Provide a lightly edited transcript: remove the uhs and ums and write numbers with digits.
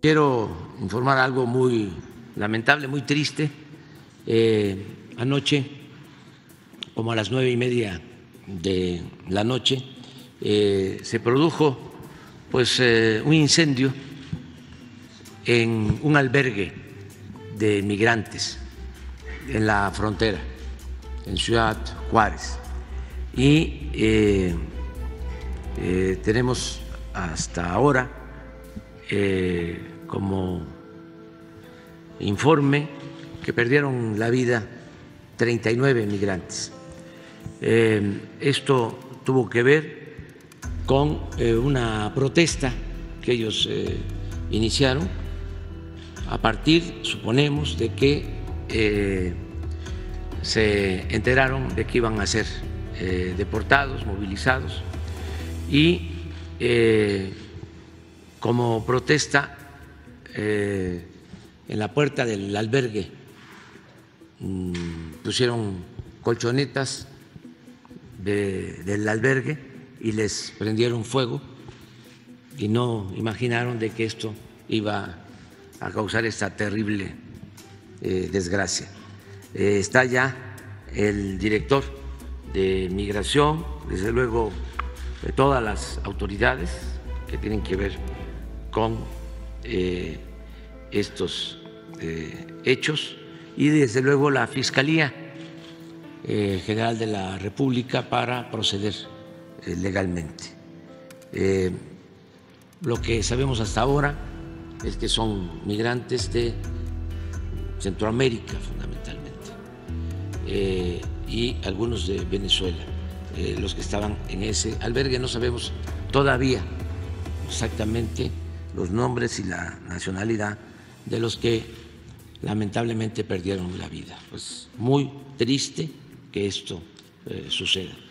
quiero informar algo muy lamentable, muy triste. Anoche, como a las 9:30 de la noche, se produjo un incendio en un albergue de migrantes en la frontera, en Ciudad Juárez. Y tenemos hasta ahora como informe que perdieron la vida 39 migrantes. Esto tuvo que ver con una protesta que ellos iniciaron a partir, suponemos, de que se enteraron de que iban a ser deportados, movilizados, y como protesta en la puerta del albergue pusieron colchonetas del albergue y les prendieron fuego, y no imaginaron de que esto iba a causar esta terrible desgracia. Está ya el director de Migración, desde luego de todas las autoridades que tienen que ver con estos hechos, y desde luego la Fiscalía General de la República para proceder legalmente. Lo que sabemos hasta ahora es que son migrantes de Centroamérica fundamentalmente, y algunos de Venezuela, los que estaban en ese albergue. No sabemos todavía exactamente los nombres y la nacionalidad de los que lamentablemente perdieron la vida. Pues muy triste que esto suceda.